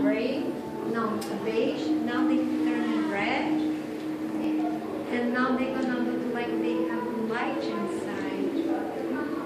gray, no, beige. Now they turn red, and now they're gonna look like they have light inside.